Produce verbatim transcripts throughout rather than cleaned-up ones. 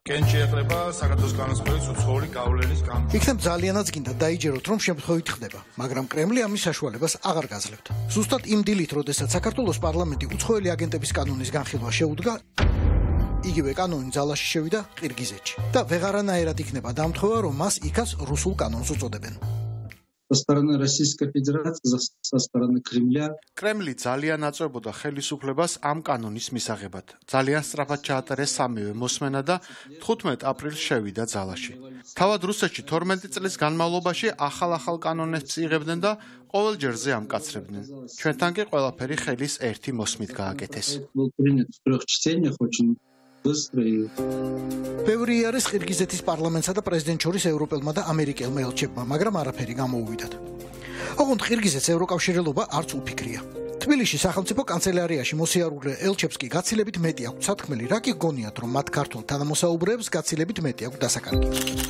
იქნებ ძალიანაც გინდა დაიჯეროთ, რომ შემთხვევით ხდება, მაგრამ კრემლი ამის საშუალებას აღარ გაძლევთ. Ზუსტად იმ დილით, როდესაც საქართველოს პარლამენტი უცხოელი აგენტების კანონის განხილვა შეუდგა, იგივე კანონი ძალაში შევიდა ყირგიზეთში და ვეღარანაირად იქნება დამთხოვა, რომ მას იქაც რუსულ კანონს უწოდებენ. Со стороны Российской Федерации, со стороны Кремля. კრემლი ძალიან აწვებოდა ხელისუფლებას ამ კანონის მისაღებად. ძალიან სწრაფად ჩაატარეს სამივე მოსმენა და თხუთმეტ აპრილს შევიდა ძალაში. თავად რუსეთში თორმეტი წლის განმავლობაში ახალ-ახალ კანონებს იღებდნენ და ყოველ ჯერზე ამკაცრებდნენ. ჩვენთან კი ყველაფერი ხელის ერთი მოსმით გააკეთეს. ბევრი არის ყირგიზეთის პარლამენტსა და პრეზიდენტ შორის ევროპელმა და ამერიკელმა ელჩებმა, მაგრამ არაფერი გამოუვიდათ. ოღონდ ყირგიზეთს ევროკავშირელობა არც უფიქრია. თბილისში სახელმწიფო კანცელარიაში მოსიარულე ელჩებს კი გაცილებით მეტი აქვთ სათქმელი, რა კი გგონიათ, რომ მათ ქართულ თანამოსაუბრეებს გაცილებით მეტი აქვთ დასაკარგი.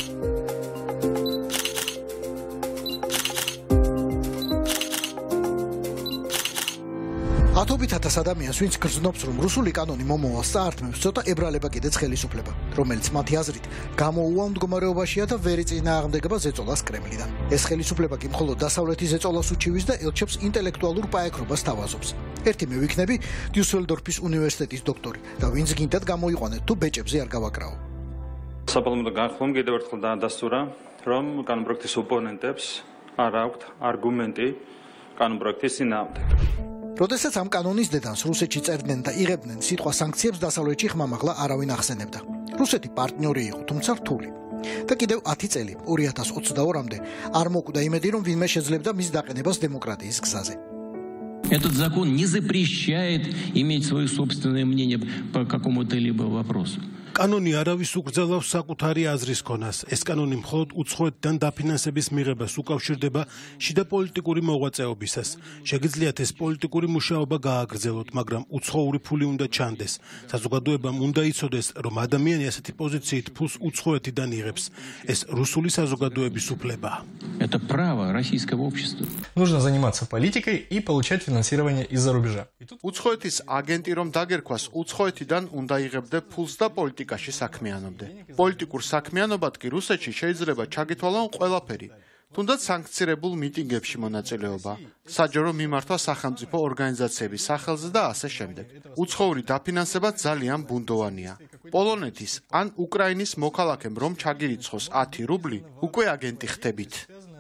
ათობით ათას ადამიანს, ვინც გრძნობს, რომ რუსული კანონი მომავალს წაართმევს, ცოტა ებრალება კიდეც ხელისუფლება, რომელიც მათი აზრით გამოუვალ მდგომარეობაშია და ვერ ეწინააღმდეგება ზეწოლას კრემლიდან. ეს ხელისუფლება კი მხოლოდ დასავლეთის ზეწოლას უჩივის და ელჩებს ინტელექტუალურ პაექრობას თავაზობს. ერთი მე ვიქნები დიუსელდორფის უნივერსიტეტის დოქტორი და ვინც გინდათ გამოიყვანეთ თუ ბეჭებზე არ გავაკრავო. საპარლამენტო განხილვამ კიდევ ერთხელ დაადასტურა, რომ კანონპროექტის ოპონენტებს არ აქვთ არგუმენტი კანონპროექტის წინააღმდეგ. როდესაც ამ კანონის დედანს რუსეთში წერდნენ და იღებდნენ სიტყვა სანქციებს, დასავლეთში ხმამაღლა არავინ ახსენებდა. რუსეთი პარტნიორი იყო, თუმცა რთული. და კიდევ ათი წელი, ორი ათას ოცდაორმამდე არ მოკვდა იმედი, რომ ვინმე შეძლებდა მის დაყენებას დემოკრატიის გზაზე. Этот закон не запрещает иметь свое собственное мнение по какому-то либо вопросу. კანონი არავის უკრძალავს საკუთარი აზრის ქონას. ეს კანონი მხოლოდ უცხოეთიდან დაფინანსების მიღებას უკავშირდება შიდა პოლიტიკური მოღვაწეობისას. შეგიძლიათ ეს პოლიტიკური მუშაობა გააგრძელოთ, მაგრამ უცხოური ფული უნდა čandes. საზოგადოებამ უნდა იცოდეს, რომ ადამიანი ასეთი პოზიციით ფულს უცხოეთიდან იღებს. ეს რუსული საზოგადოების უფლებაა. Это право российского общества. Нужно заниматься политикой и получать финансирование из-за рубежа. უცხოეთის აგენტი რომ დაგერქვას, უცხოეთიდან უნდა იღებდე ფულს და პოლიტიკაში საქმიანობდე. პოლიტიკურ საქმიანობად კი რუსეთში შეიძლება ჩაგითვალონ ყველაფერი, თუნდაც სანქცირებულ მიტინგებში მონაწილეობა, საჯარო მიმართვა სახელმწიფო ორგანიზაციების სახელზე და ასე შემდეგ. უცხოური დაფინანსება ძალიან ბუნდოვანია. პოლონეთის ან უკრაინის მოქალაქემ რომ ჩაგირიცხოს ათი რუბლი, უკვე აგენტი ხდებით.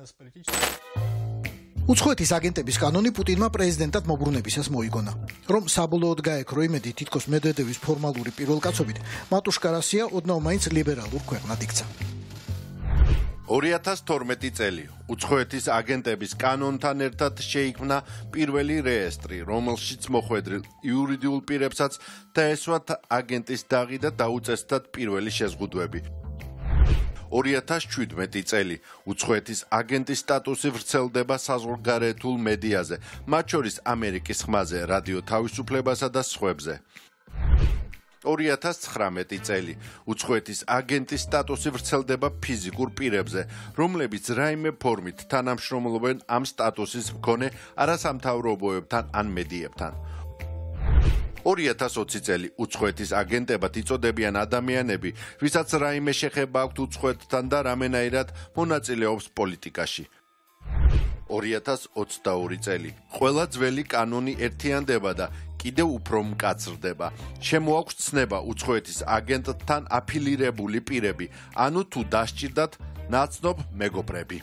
უცხოეთის აგენტების კანონი პუტინმა პრეზიდენტად მოbrunებისას მოიგონა. რომ საბოლოოდ გაეკრო იმედი თითქოს მედვედევის ფორმალური პირველკაცობით, მატუშკა რუსია ოდნავ მაინც ლიბერალურ ქვეყნად იქცა. ორი ათას თორმეტი წელი უცხოეთის აგენტების კანონთან ერთად შეიქმნა პირველი რეესტრი, რომელშიც მოხვედრილ იურიდიულ პირებსაც დაესვათ აგენტის დაღი და დაუწესდათ პირველი შეზღუდვები. ორი ათას შვიდმეტი წელი უცხოეთის აგენტის სტატუსი ვრცელდება საზღვარგარეთულ მედიაზე, მათ შორის ამერიკის ხმაზე, რადიო თავისუფლებასა და სხვებზე. ორი ათას ცხრამეტი წელი უცხოეთის აგენტის სტატუსი ვრცელდება ფიზიკურ პირებზე, რომლებიც რაიმე ფორმით თანამშრომლობენ ამ სტატუსის მქონე არასამთავრობოებთან ან მედიებთან. ორი ათას ოცი წელი უცხოეთის აგენტებად იწოდებიან ადამიანები, ვისაც რაიმე შეხება აქვთ უცხოეთთან და რამენაირად მონაწილეობს პოლიტიკაში. ორი ათას ოცდაორი წელი ყველა ძველი კანონი ერთიანდება და კიდევ უფრო მკაცრდება. შემოაქვს ცნება უცხოეთის აგენტთან აფილირებული პირები, ანუ თუ დასჭირდათ ნაცნობ მეგობრები.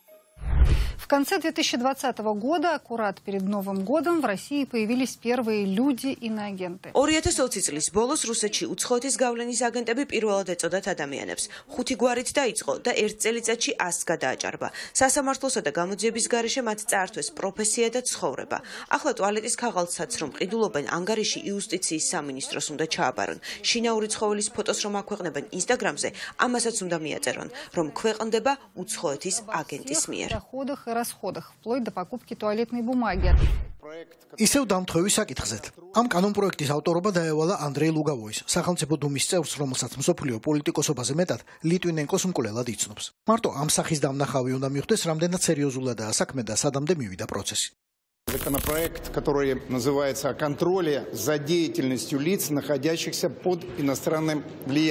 В конце две тысячи двадцатого года, аккурат перед Новым годом, в России появились первые люди-иноагенты. ორი ათას ოცი წლის ბოლოს რუსეთში უცხოეთის გავლენის აგენტები პირველად ეწოდათ ადამიანებს. ხუთი გვარით დაიწყო და ერთ წელიწადში ასს გადააჭარბა. სასამართლოსა და გამოძიების გარეშე მათ წაართვეს პროფესია და ცხოვრება. ახლა ტუალეტის ქაღალდსაც რომ ყიდულობენ, ანგარიში იუსტიციის სამინისტროს უნდა ჩააბარონ. შინაური ცხოველის ფოტოს რომ აქვეყნებენ ინსტაგრამზე, ამასაც უნდა მიაწერონ, რომ ქვეყნდება უცხოეთის აგენტის მიერ. доходах и расходах, вплоть до покупки туалетной бумаги. ისევ დამთხოვის საკითხზეთ. ამ კანონპროექტის ავტორობა დაევალა ანდრეი ლუგავოის, სახელმწიფო დუმის წევრს, რომელსაც მსოფლიო პოლიტიკოსობაზე მეტად ლიტვინენკოს მკვლელად იცნობს. მარტო ამ სახის დამნახავი უნდა მიხვდეს, რამდენად სერიოზულადაა საქმე და სადამდე მივიდა პროცესი. Законопроект, который называется «О контроле за деятельностью лиц, находящихся под иностранным влиянием».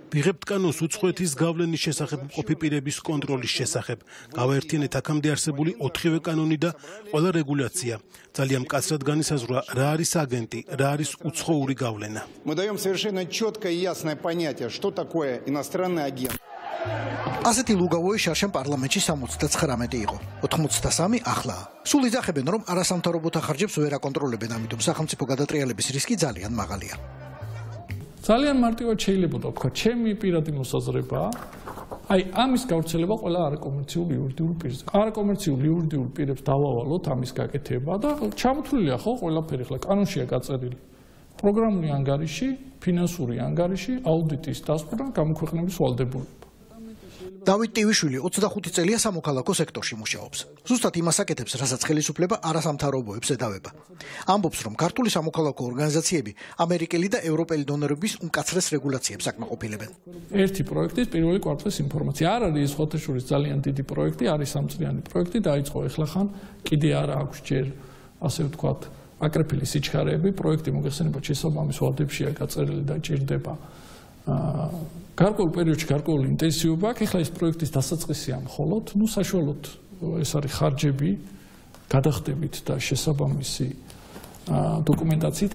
ვიღებთ კანონს უცხოეთის გავლენის შესახებ მყოფი პირების კონტროლის შესახებ. გავაერთიანეთ აქამდე არსებული ოთხივე კანონი და ყველა რეგულაცია. ძალიან მკაცრად განისაზღვრა რა არის აგენტი, რა არის უცხოური გავლენა. Мы даем совершенно четкое и ясное понятие, что такое иностранный агент. ასეთი ლუგავოი შარშან პარლამენტში სამოცდათხრამეტი იყო, ოთხმოცდასამი ახლაა. სულ იძახებენ, რომ არასამთავრობოთა ხარჯებს ვერ აკონტროლებენ, ამიტომ სახელმწიფო გადატრიალების რისკი ძალიან მაღალია. ძალიან მარტივად შეიძლება თქვა, ჩემი პირადი მოსაზრებაა, აი ამის გავრცელება ყველა არაკომერციულ იურიდიულ პირზე. არაკომერციულ იურიდიულ პირებს დავავალოთ ამის გაკეთება და ჩამოთვლილია ხო ყველაფერი, ხლა კანონშია გაწერილი. პროგრამული ანგარიში, ფინანსური ანგარიში, აუდიტის დასკვნა, გამოქვეყნების ვალდებულება. დავით ტივიშვილი ოცდახუთი წელია სამოქალაქო სექტორში მუშაობს. ზუსტად იმას აკეთებს, რასაც ხელისუფლება არასამთავრობოებს ედავება. ამბობს, რომ ქართული სამოქალაქო ორგანიზაციები ამერიკელი და ევროპელი დონორების უმკაცრეს რეგულაციებს აკმაყოფილებენ. ერთი პროექტის პირველი კვარტალის ინფორმაცია არ არის ხოთეშურის ძალიან დიდი პროექტი, არის სამწლიანი პროექტი, დაიწყო ეხლახან, კიდე არ აქვს ჯერ ასე ვთქვათ, აკრეფილი სიჩქარეები, პროექტი მოგეხსენებათ შესაბამის ვადებშია გაწერილი და ჭირდება გარკვეულ პერიოდში გარკვეული ინტენსივობა აქვს. ეხლა ეს პროექტის დასაწყისია მხოლოდ, ну საშუალოდ ეს არის ხარჯები გადახდებით და შესაბამისი დოკუმენტაციით.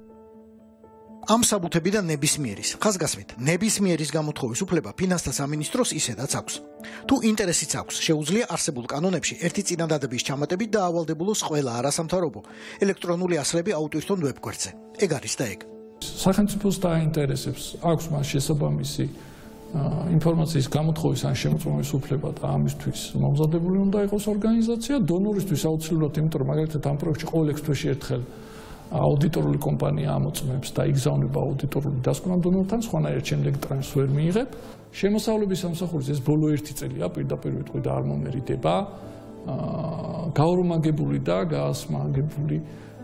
ამ საბუთებიდან ნებისმიერის, ხაზგასმით, ნებისმიერის გამოთხოვის უფლება ფინანსთა სამინისტროს ისედაც აქვს. თუ ინტერესიც აქვს, შეუძლია არსებულ კანონებში ერთი წინადადების ჩამატებით დაავალდებულოს ყველა არასამთავრობო ელექტრონული ასლები აუტვირთონ ვებგვერდზე. ეგ არის და ეგ. სახელმწიფოს დაინტერესებს აქვს მას შესაბამისი ინფორმაციის გამოთხოვის ან შემოწმების უფლება და ამისთვის მომზადებული უნდა იყოს ორგანიზაცია, დონორისთვის აუცილებლად, იმიტომ რომ მაგალითად ამ პროექტში ყოველ ექვს თვეში ერთხელ აუდიტორული კომპანია ამოწმებს და იგზავნება აუდიტორული დასკვნა დონორთან, სხვანაირად შემდეგ ტრანს ვერ მიიღებ. შემოსავლების სამსახურის ეს ბოლო ერთი წელია პირდაპირ ვიტყვი და არ მომერიდება. გაორმაგებული და გაასმაგებული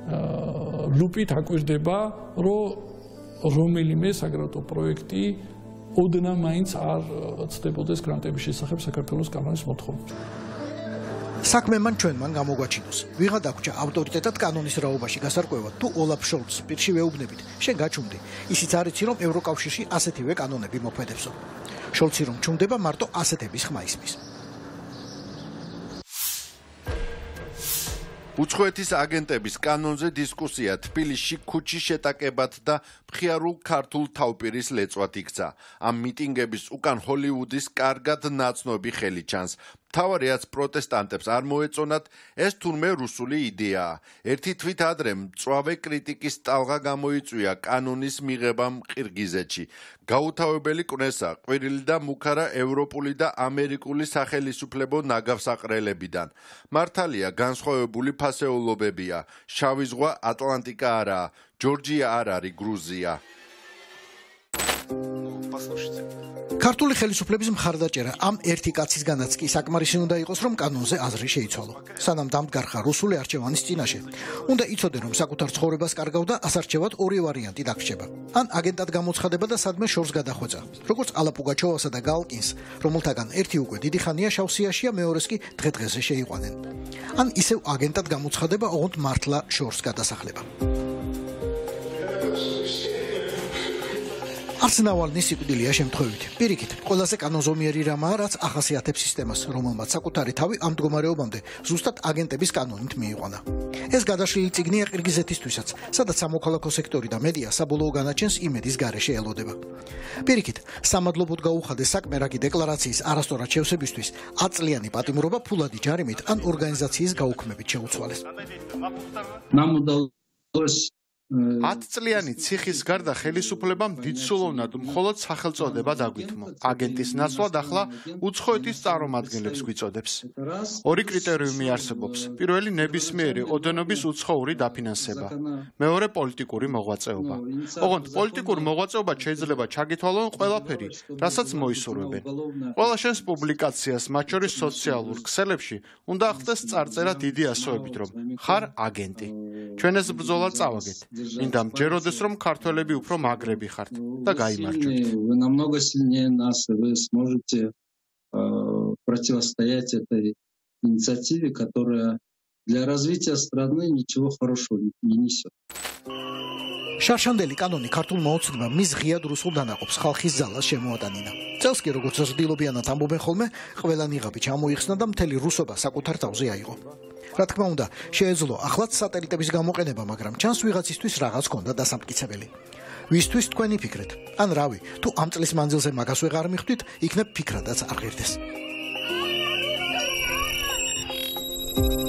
ლუპით აკვირდება, რომ რომელიმე საგრანტო პროექტი ოდნა მაინც არ ცდებოდეს გრანტების შესახებ საქართველოს კანონის მოთხოვნით. საქმე მან ჩვენ მან გამოგვაჩინოს. ვიღა დაგვრჩა ავტორიტეტად კანონის რაობაში გასარკვევად, თუ ოლაფ შოლცს პირში ვეუბნებით, შენ გაჩუმდი. ისიც არ იცი, რომ ევროკავშირში ასეთივე კანონები მოქმედებსო. შოლცი რომ ჩუმდება, მარტო ასეთების ხმა ისმის. უცხოეთის აგენტების კანონზე დისკუსია თბილისში ქუჩის შეტაკებად და მხიარულ ქართულ თავპირის ლეწვად იქცა. ამ მიტინგების უკან ჰოლივუდის კარგად ნაცნობი ხელი ჩანს. მთავარიაც პროტესტანტებს არ მოეწონათ, ეს თურმე რუსული იდეაა. ერთი თვით ადრე მწვავე კრიტიკის ტალღა გამოიწვია კანონის მიღებამ ყირგიზეთში. გაუთავებელი კვნესა ყვირილი და მუქარა ევროპული და ამერიკული სახელისუფლებო ნაგავსაყრელებიდან. მართალია განსხვავებული ფასეულობებია. შავი ზღვა ატლანტიკა არაა, ჯორჯია არ არის გრუზია. ქართული ხელისუფლების მხარდაჭერა ამ ერთი კაცისგანაც კი საკმარისი უნდა იყოს, რომ კანონზე აზრი შეიცვალო. სანამ დამდგარხა რუსული არჩევანის წინაშე, უნდა იცოდე, რომ საკუთარ ცხოვრებას კარგავ და ასარჩევად ორი ვარიანტი დაგრჩება. ან აგენტად გამოცხადება და სადმე შორს გადახვეწა, როგორც ალა პუგაჩოვასა და გალკინს, რომელთაგან ერთი უკვე დიდი ხანია შავსიაშია, მეორეს კი დღე-დღეზე შეიყვანენ. ან ისევ აგენტად გამოცხადება, ოღონდ მართლა შორს გადასახლება. არც ნავალნის სიკვდილია შემთხვევით. პირიქით, ყველაზე კანონზომიერი რამაა, რაც ახასიათებს სისტემას, რომელმაც საკუთარი თავი ამ მდგომარეობამდე ზუსტად აგენტების კანონით მიიყვანა. ეს გადაშლილი წიგნია ყირგიზეთისთვისაც, სადაც სამოქალაქო სექტორი და მედია საბოლოო განაჩენს იმედის გარეშე ელოდება. პირიქით, სამადლობოდ გაუხადეს საქმე რაგი დეკლარაციის არასწორად შევსებისთვის, ათწლიანი პატიმრობა ფულადი ჯარიმით ან ორგანიზაციის გაუქმებით შეუცვალეს. Нам удалось ათწლიანი ციხის გარდა ხელისუფლებამ დიდსულოვნად მხოლოდ სახელწოდება დაგვითმო. აგენტის ნაცვლად ახლა უცხოეთის წარმომადგენლებს გვიწოდებს. ორი კრიტერიუმი არსებობს. პირველი ნებისმიერი ოდენობის უცხოური დაფინანსება. მეორე პოლიტიკური მოღვაწეობა. ოღონდ პოლიტიკურ მოღვაწეობად შეიძლება ჩაგითვალონ ყველაფერი, რასაც მოისურვებენ. ყველა შენს პუბლიკაციას, მათ შორის სოციალურ ქსელებში, უნდა ახდეს წარწერა დიდი ასოებით, რომ ხარ აგენტი. ჩვენ ეს ბრძოლა წავაგეთ. მინდა მჯეროდეს, რომ ქართველები უფრო მაგრები ხართ და გაიმარჯვეთ. Вы намного сильнее нас, и вы сможете противостоять этой инициативе, которая для развития страны ничего хорошего не несет. შარშანდელი კანონი ქართულმა ოცნებამ მის ღიად რუსულ დანაყოფს ხალხის ზალას შემოატანინა. წელს კი როგორც ზრდილობიანად ამბობენ ხოლმე, ყველა ნიღაბი ჩამოიხსნა და მთელი რუსობა საკუთარ თავზე აიღო. რა თქმა უნდა, შეეძლო ახლაც სატელიტების გამოყენება, მაგრამ ჩანს ვიღაცისთვის რაღაც ჰქონდა დასამტკიცებელი. ვისთვის თქვენი ფიქრეთ? ან რავი, თუ ამ წლის მანძილზე მაგას ვეღარ მიხვდით, იქნებ ფიქრადაც არ ღირდეს.